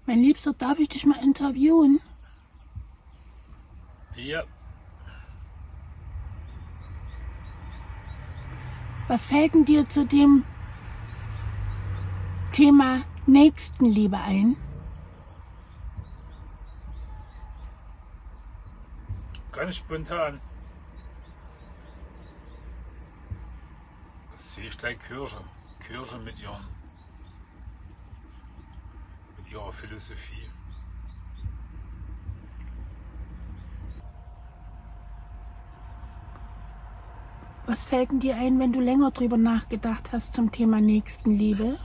Mein Liebster, darf ich dich mal interviewen? Ja. Was fällt denn dir zu dem Thema Nächstenliebe ein? Ganz spontan. Das sehe ich gleich Kirche. Kirche mit ihrer Philosophie. Was fällt denn dir ein, wenn du länger drüber nachgedacht hast zum Thema Nächstenliebe?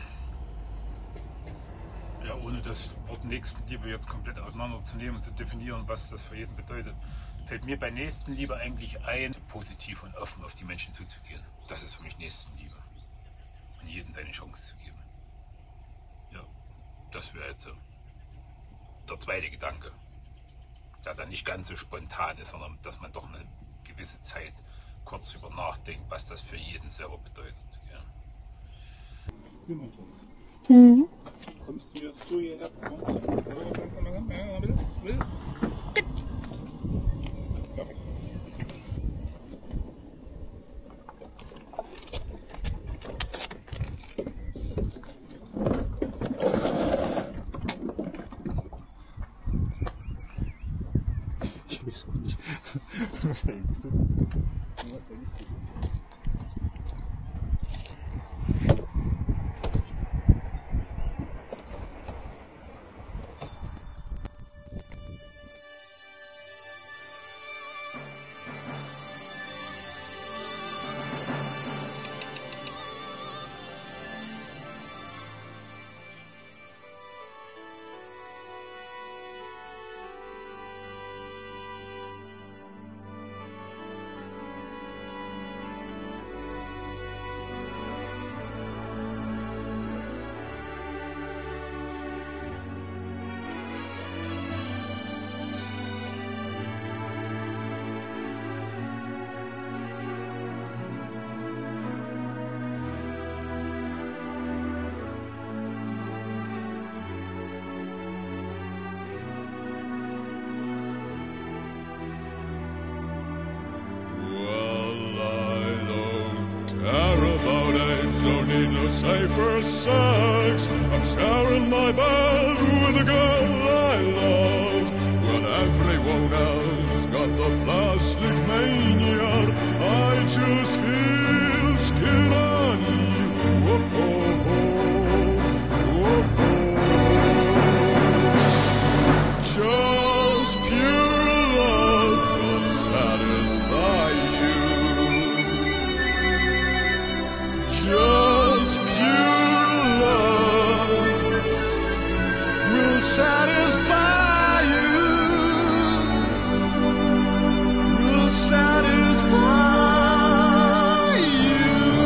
Ja, ohne das Wort Nächstenliebe jetzt komplett auseinanderzunehmen und zu definieren, was das für jeden bedeutet, fällt mir bei Nächstenliebe eigentlich ein, positiv und offen auf die Menschen zuzugehen. Das ist für mich Nächstenliebe. Und jedem seine Chance zu geben. Ja, das wäre jetzt so der zweite Gedanke, der dann nicht ganz so spontan ist, sondern dass man doch eine gewisse Zeit kurz über nachdenkt, was das für jeden selber bedeutet. Ja. Mhm. Kommst du jetzt so hierher? Ich weiß auch nicht, was da irgendwie so. Don't need no safer sex. I'm sharing my bed with a girl I love. When everyone else got the plastic mania, I just feel skinny. Whoa, oh, oh, oh. Just pure love will satisfy you. Just pure love will satisfy you, will satisfy you.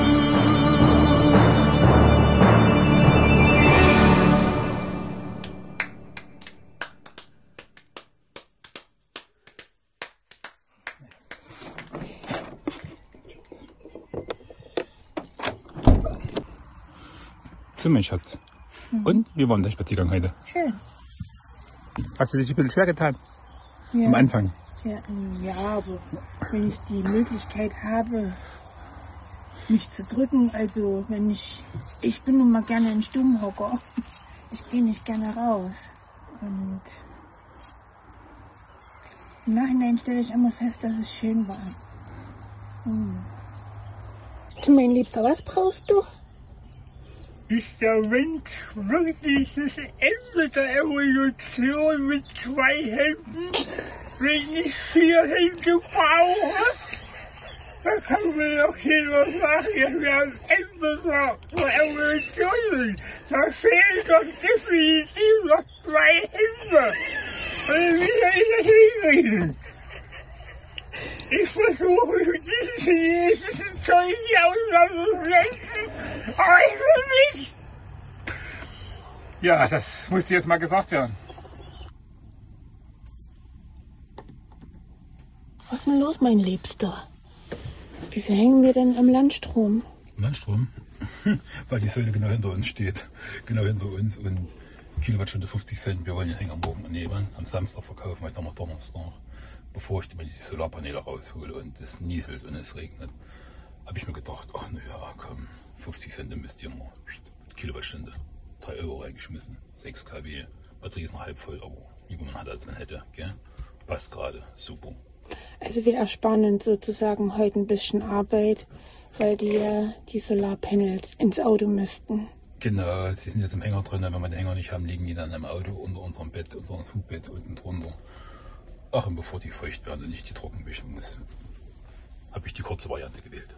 So, mein Schatz. Und wie war denn der Spaziergang heute? Schön. Hast du dich ein bisschen schwer getan? Ja. Am Anfang? Ja, aber wenn ich die Möglichkeit habe, mich zu drücken, also wenn ich bin nun mal gerne ein Stummhocker. Ich gehe nicht gerne raus. Und im Nachhinein stelle ich immer fest, dass es schön war. Mein Liebster, was brauchst du? Ist der Mensch wirklich das Ende der Evolution mit 2 Händen, wenn ich 4 Hände brauche? Da kann mir doch jeder sagen, dass wir am Ende der Evolution sind. Da fehlen doch definitiv noch 2 Hände. Und wie soll ich das hinkriegen? Ich versuche mit diesen chinesischen Zeug auseinanderzusetzen, aber ich will nicht. Ja, das musste jetzt mal gesagt werden. Was ist denn los, mein Liebster? Wieso hängen wir denn am Landstrom? Landstrom? Weil die Säule genau hinter uns steht. Genau hinter uns. Und Kilowattstunde 50 Cent. Wir wollen den Hänger morgen am Samstag verkaufen, weil dann am Donnerstag, bevor ich die Solarpaneele raushole und es nieselt und es regnet, habe ich mir gedacht, ach naja, komm, 50 Cent investieren wir. Kilowattstunde, 3 Euro reingeschmissen, 6 kW, Batterie ist noch halb voll, aber lieber man hat, als man hätte. Gell? Passt gerade, super. Also wir ersparen uns sozusagen heute ein bisschen Arbeit, weil die Solarpanels ins Auto müssten. Genau, sie sind jetzt im Hänger drin, wenn wir den Hänger nicht haben, liegen die dann im Auto unter unserem Bett, unser Hubbett unten drunter. Ach, und bevor die feucht werden und nicht die trocken wischen muss, habe ich die kurze Variante gewählt.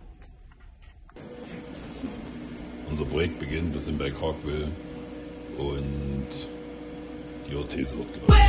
Unser Projekt beginnt, wir sind bei Kargwil und die Orthese wird gebaut.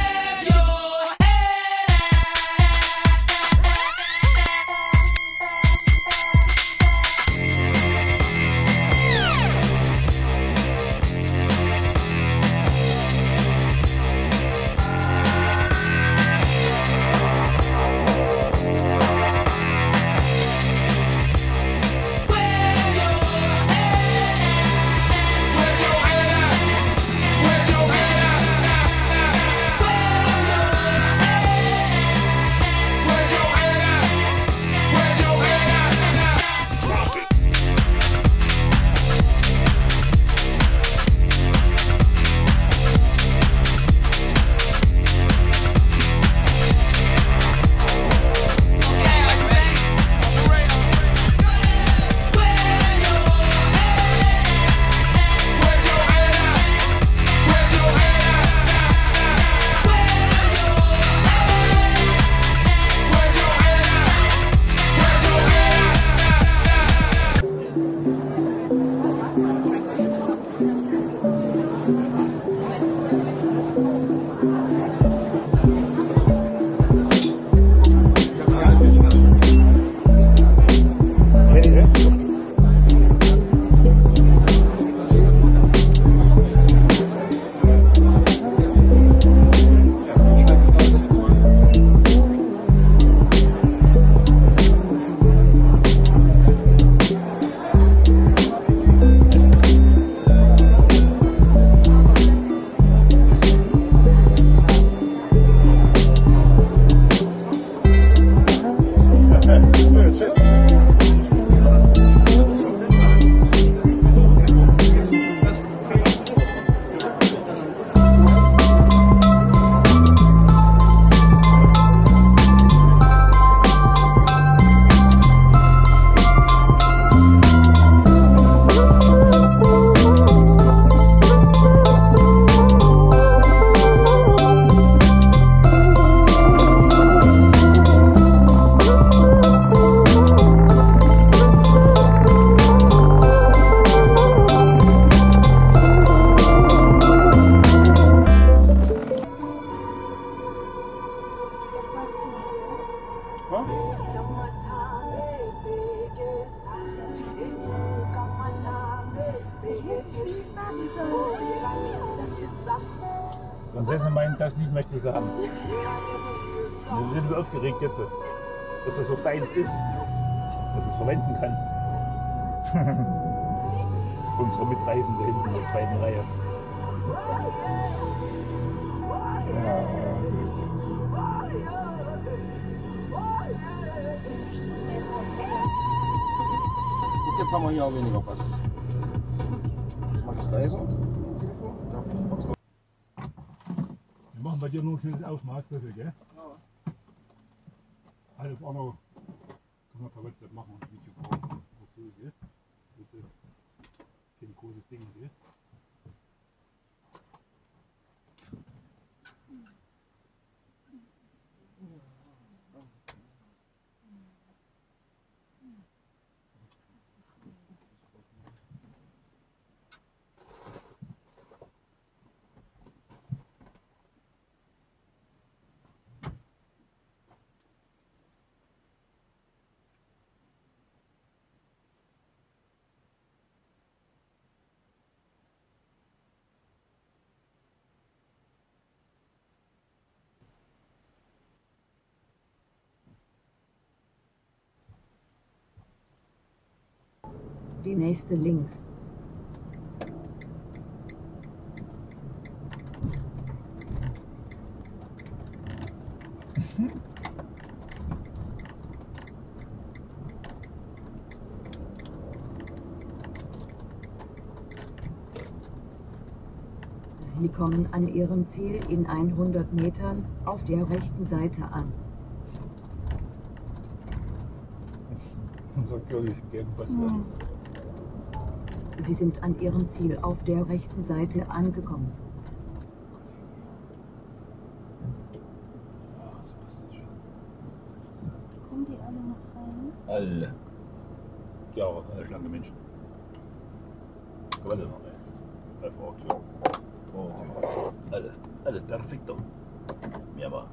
Prinzessin meint, das Lied möchte sie haben. Wir sind aufgeregt jetzt, dass das so fein ist, dass es verwenden kann. Unsere Mitreisende hinten in der zweiten Reihe. Guck, jetzt haben wir hier auch weniger Pass. Das mache ich leiser. Wir machen bei dir nur ein schnelles Aufmaß, bitte, gell? Ja. Alles andere können wir per WhatsApp machen und Video brauchen. Oder so, gell? Das ist kein großes Ding, gell? Die nächste links. Sie kommen an Ihrem Ziel in 100 Metern auf der rechten Seite an. Sie sind an Ihrem Ziel auf der rechten Seite angekommen. Kommen die alle noch rein? Alle. Ja, alle schlanke Menschen. Alle noch rein. Einfach Auktion. Oh, alles perfekt. Mir war.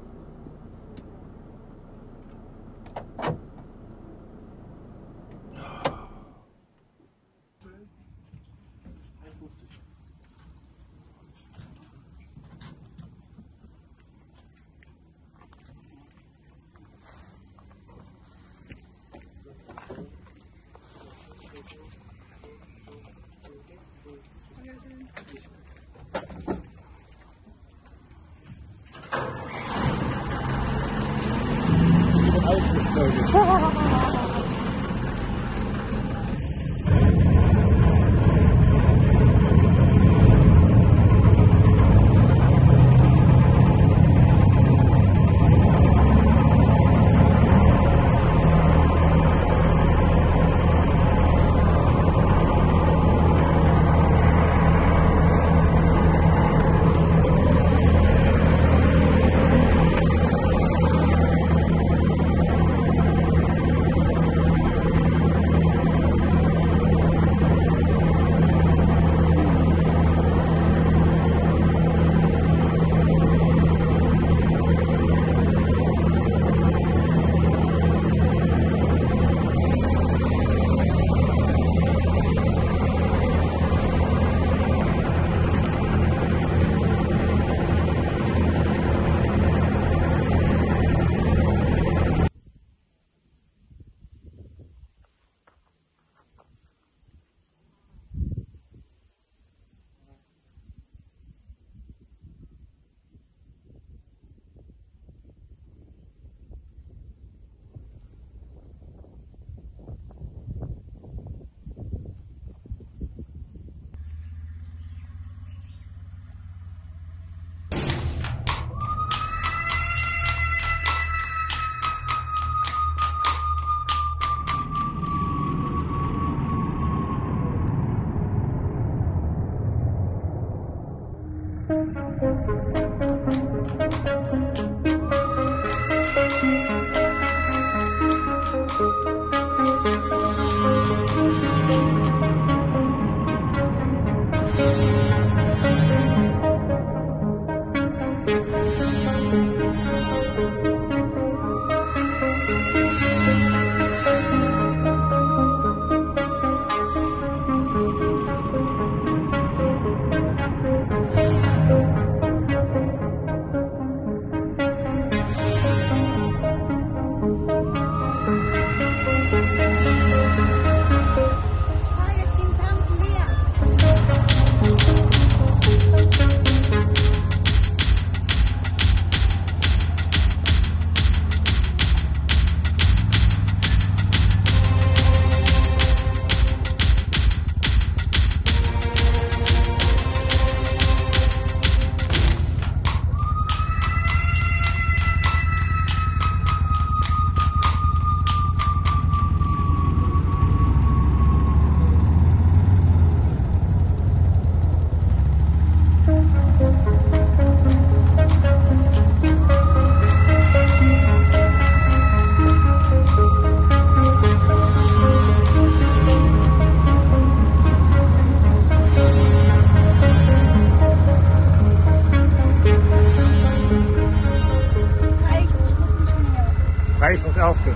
Reicht das erste.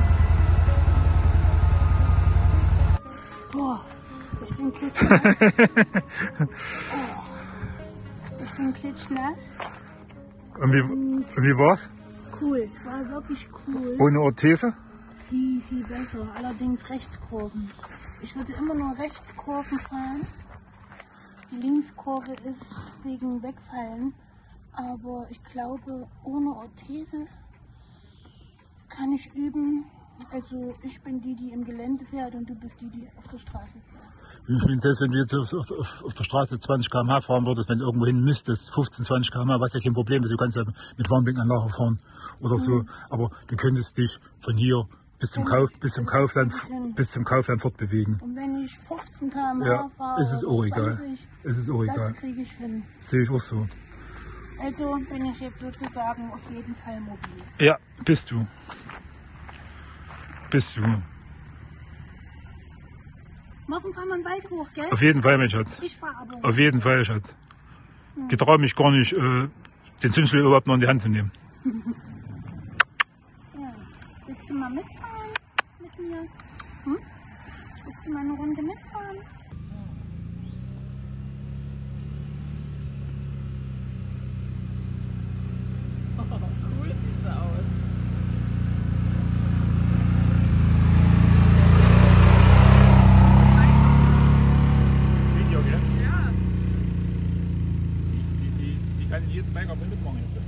Boah, ich bin klitschnass. Ich bin klitschnass. Und wie war's? Cool, es war wirklich cool. Ohne Orthese? Viel, viel besser. Allerdings Rechtskurven. Ich würde immer nur Rechtskurven fahren. Die Linkskurve ist wegen Wegfallen. Aber ich glaube, ohne Orthese kann ich üben, Also ich bin die, die im Gelände fährt und du bist die, die auf der Straße fährt. Ich meine, selbst wenn du jetzt auf der Straße 20 km/h fahren würdest, wenn du irgendwo hin müsstest, 15, 20 km/h, was ja kein Problem ist, du kannst ja mit Warnblinkanlage fahren oder so, aber du könntest dich von hier bis zum Kaufland fortbewegen. Und wenn ich 15 km/h Ja, fahre, ist es auch 20, egal. Ist es auch egal. das kriege ich hin. Sehe ich auch so. Also bin ich jetzt sozusagen auf jeden Fall mobil. Ja, bist du. Bist du. Morgen fahren wir einen Wald hoch, gell? Auf jeden Fall, mein Schatz. Ich fahre aber. Auf jeden Fall, Schatz. Ich traue mich gar nicht, den Zündschlüssel überhaupt noch in die Hand zu nehmen. Ja. Willst du mal mitfahren mit mir? Willst du mal eine Runde mitfahren? Cool sieht's aus. Video, gell? Ja. Die kann in jedem Bike auch mitmachen jetzt.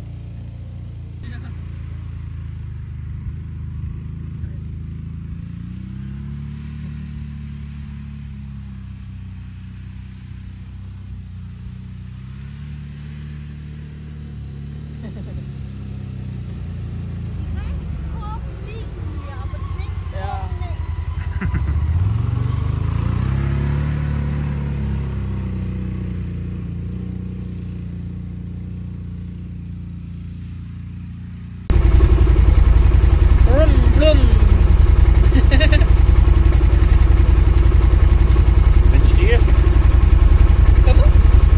Ja. Blum, blum. Wenn du stehst, Komm mal.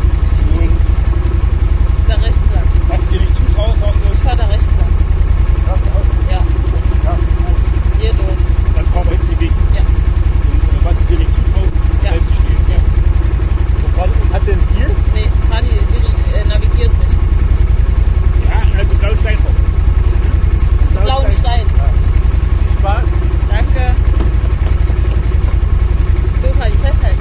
Da rechts lang. hast du dir nicht zutraust, hast du Ich fahr da rechts lang. Ja. Hier durch. dann fahren wir hinten die Weg. Ja. Und was du dir nicht zutraust, Ja. bleibst du stehen. Ja. Hat der ein Ziel? Nee, Fanny, die navigiert mich. Ja, also blauen Stein vor. Blauen Stein. Spaß. Danke. So, Fanny, festhalten.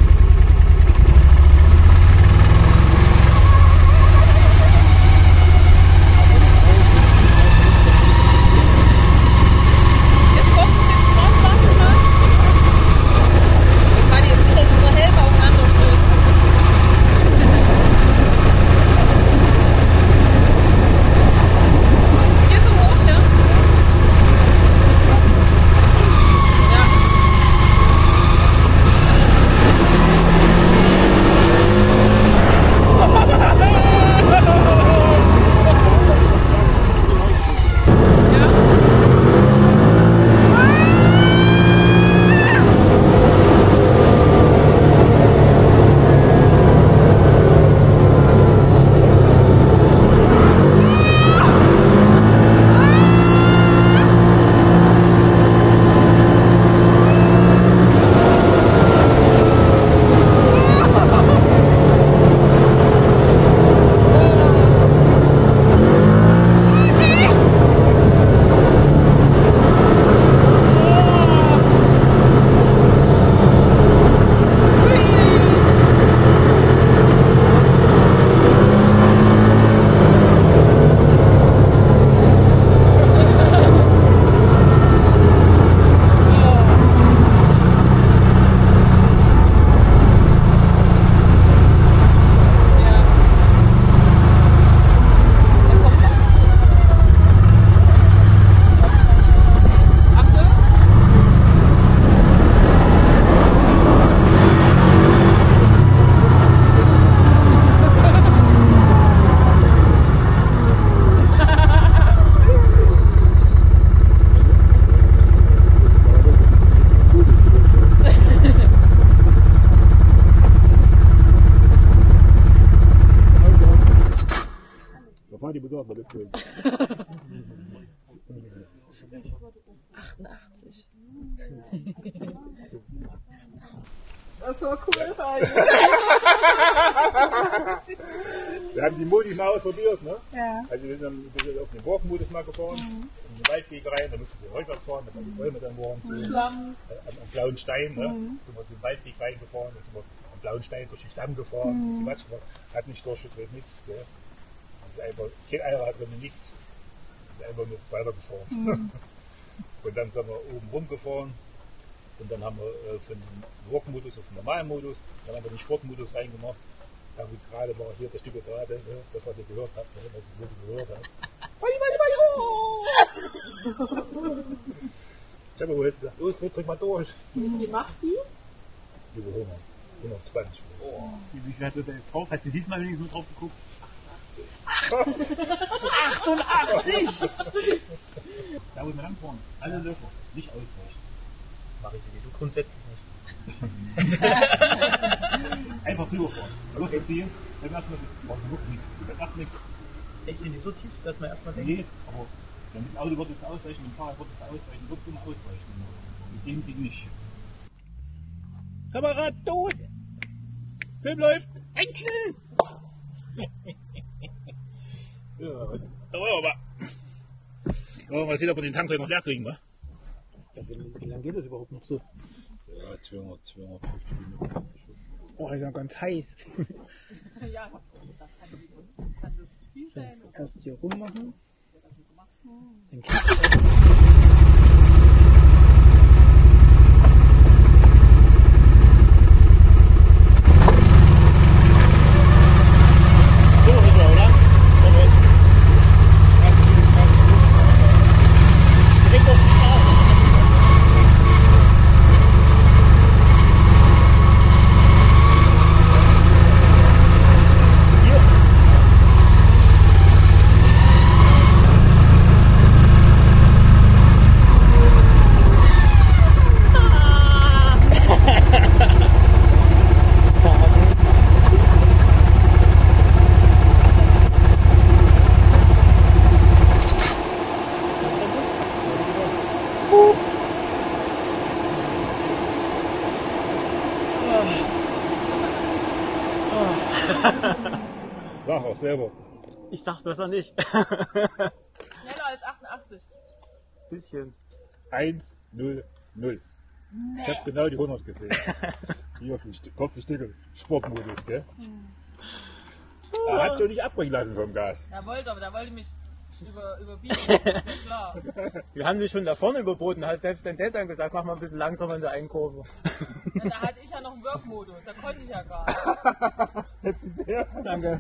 Jetzt kurz ein Stückchen raus, warte mal. Und Fanny, jetzt nicht unsere Helme aufeinander stößen. Hier so hoch, ja? Ja. Da fahren die besorgt, weil das cool. 88. Das war cool, Fanny. Wir haben die Modi mal ausprobiert, ne? Ja. Also wir sind auf den Walk-Modus mal gefahren, in den Waldweg rein, da mussten wir rückwärts fahren, da die Bäume dann waren, so Schlamm. am blauen Stein, ne? Sind wir den Waldweg reingefahren, dann sind wir am blauen Stein durch den Stamm gefahren, die Matsch hat nicht durchgedreht, nichts, gell? Also einfach, kein Einrad drin, nichts. Einfach nur weitergefahren. Und dann sind wir oben rumgefahren. Und dann haben wir von dem Walk-Modus auf den normalen Modus, dann haben wir den Sportmodus reingemacht. Ja, wie gerade war hier der Stück gerade, das was ihr gehört habt, was ihr gehört habt. Ich habe wohl gesagt, los, drück mal durch. Wie macht die? Über 120. Oh. Wie viel hat du da jetzt drauf? Hast du diesmal wenigstens drauf geguckt? 88! Da muss man langfahren. Alle Löcher. Nicht ausweichen. Mache ich sowieso grundsätzlich nicht. Einfach drüber fahren. Los, jetzt hier. Dann erstmal. Brauchst du wirklich nichts. Dann erst nichts. Echt, sind die so tief, dass man erstmal denkt? Nee, aber mit dem Auto würdest du ausweichen, mit dem Fahrrad würdest du ausweichen, würdest du immer ausweichen. Mit dem Ding nicht. Kamerad tot! Film läuft! Action! Ja, da wollen wir mal. Wollen wir mal sehen, ob wir den Tank noch leer kriegen, wa? Ja, wie lange geht das überhaupt noch so? Ja, 250 Minuten. Oh, das ist ja ganz heiß. Ja, kann das viel sein. Erst hier rummachen. Dann So, nicht mehr, oder? Direkt auf die Straße. Sag auch selber. ich sag's besser nicht. Schneller als 88. Bisschen. 1, 0, 0. Ich habe genau die 100 gesehen. Hier auf den kurzen Stücke. Sportmodus, gell? Er hat schon nicht abbrechen lassen vom Gas. Er wollte, aber der wollte mich überbieten, ist ja klar. Wir haben sie schon da vorne überboten, hat selbst dein Dad dann gesagt, mach mal ein bisschen langsamer in der einen Kurve. Ja, da hatte ich ja noch einen Work-Modus, da konnte ich ja gar nicht. Danke.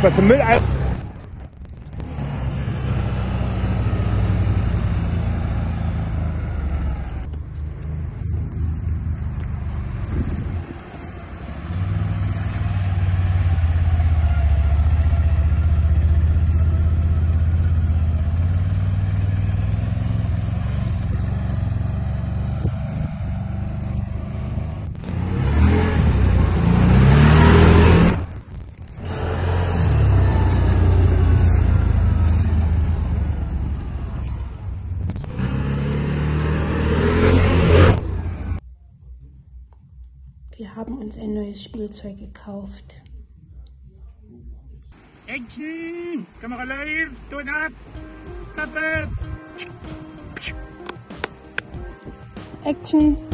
mal zum Mülleimer. Wir haben uns ein neues Spielzeug gekauft. Action! Kamera läuft! Ton ab! Klappe! Action!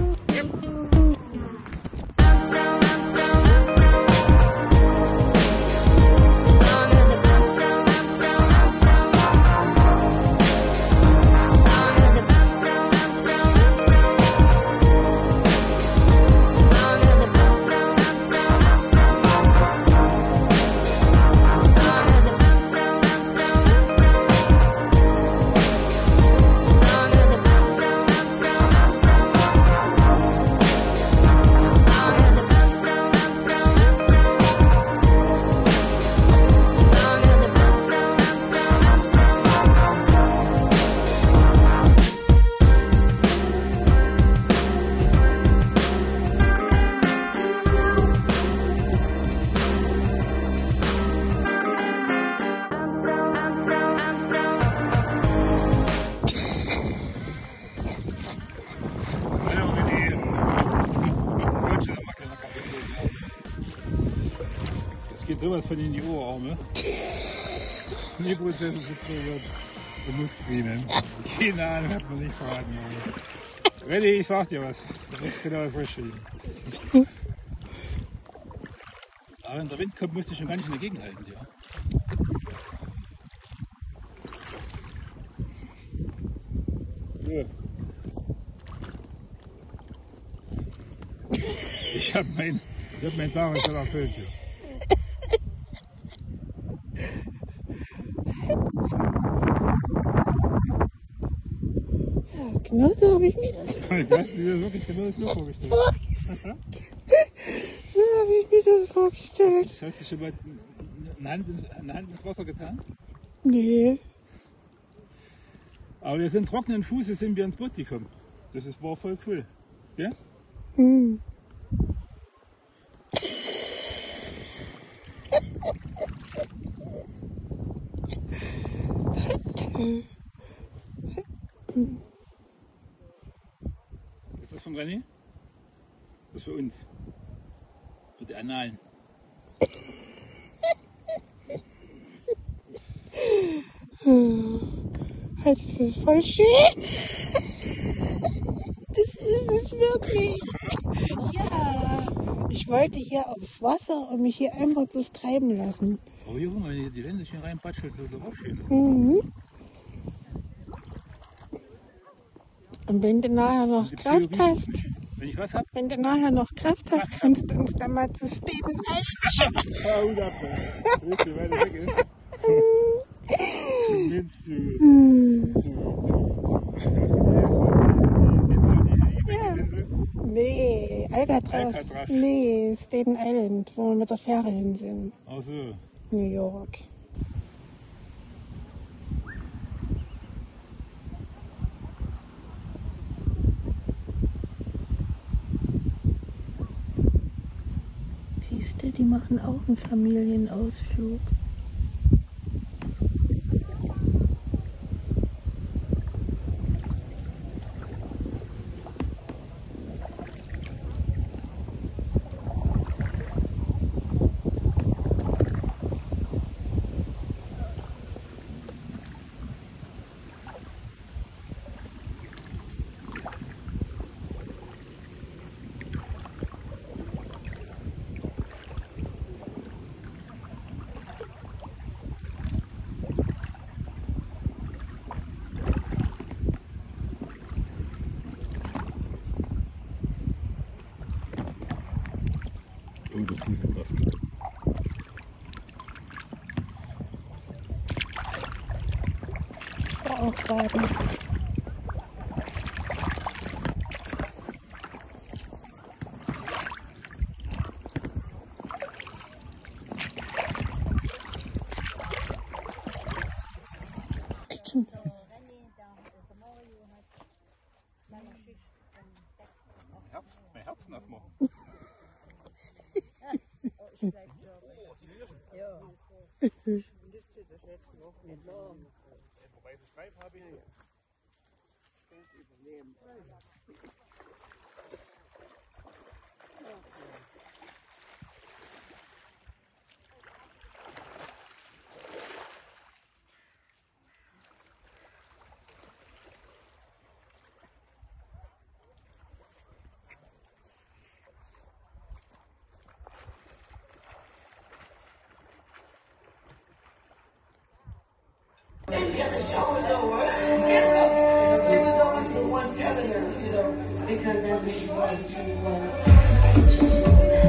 Sowas von in die Oberarme. Knieprozesse frustriert. Du musst cremen. Keine Ahnung, hat man nicht verraten. Ready, ich sag dir was. Du musst genau das Richtige. Aber wenn der Wind kommt, musst du schon gar nicht in der Gegend halten, ja. So. Ich hab mein Tag schon erfüllt hier. Genau so habe ich mir das vorgestellt. Du hast dir wirklich genau so vorgestellt. So habe ich mir das vorgestellt. Hast du schon mal eine Hand ins Wasser getan? Nee. Aber wir sind trockenen Fußes, sind wir ins Boot gekommen. War voll cool. Ja? Hm. Ist das von René? Das ist für uns. Für die Annalen. Halt, das ist voll schön. Das ist es wirklich. Ja. Ich wollte hier aufs Wasser und mich hier einfach bloß treiben lassen. Oh, hier rum, wenn die Wände schön reinpatschelt, das ist auch schön. Mhm. Und wenn du nachher noch Kraft hast, wenn ich was hab? Wenn du nachher noch Kraft hast, kannst du uns dann mal zu Staten Island schicken. Zumindest Nee, Alcatraz. Nee, Staten Island, wo wir mit der Fähre hin sind. Ach so. New York. Siehst du, die machen auch einen Familienausflug. Oh, der Fuß ist nass. Sportwagen. Mein Herz nass machen. Wobei das Schweif habe ich nicht. The show was over. She was always the one telling us, you know, because that's what she was. She was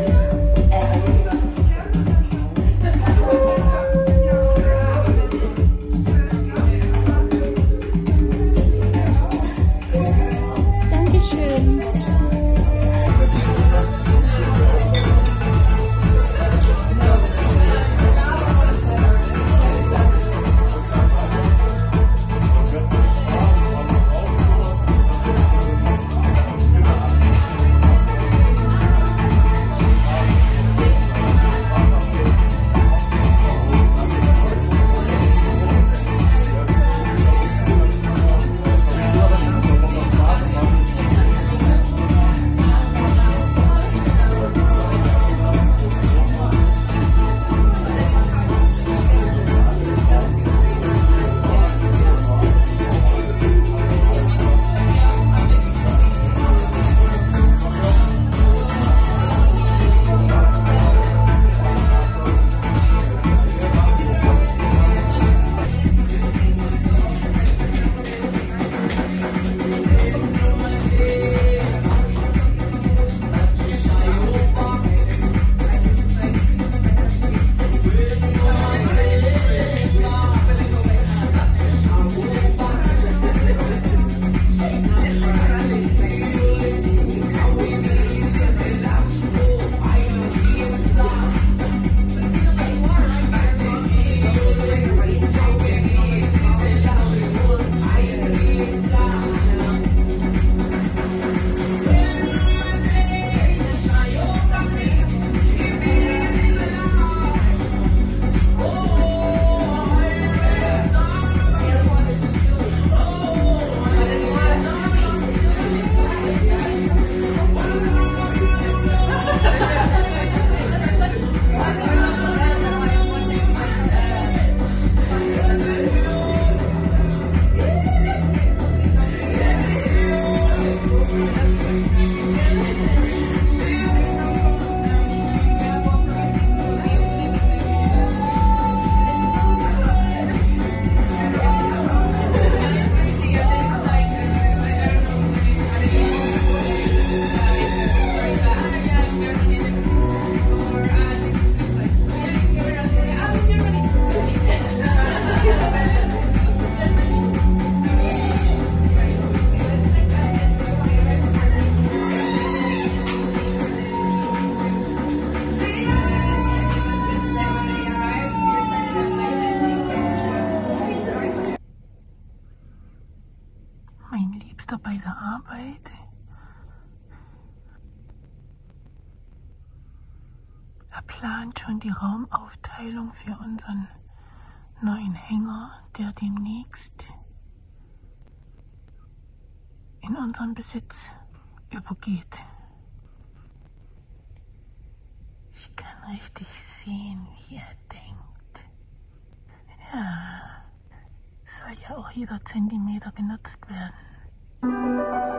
Bei der Arbeit. Er plant schon die Raumaufteilung für unseren neuen Hänger, der demnächst in unseren Besitz übergeht. Ich kann richtig sehen, wie er denkt. Ja, soll ja auch jeder Zentimeter genutzt werden.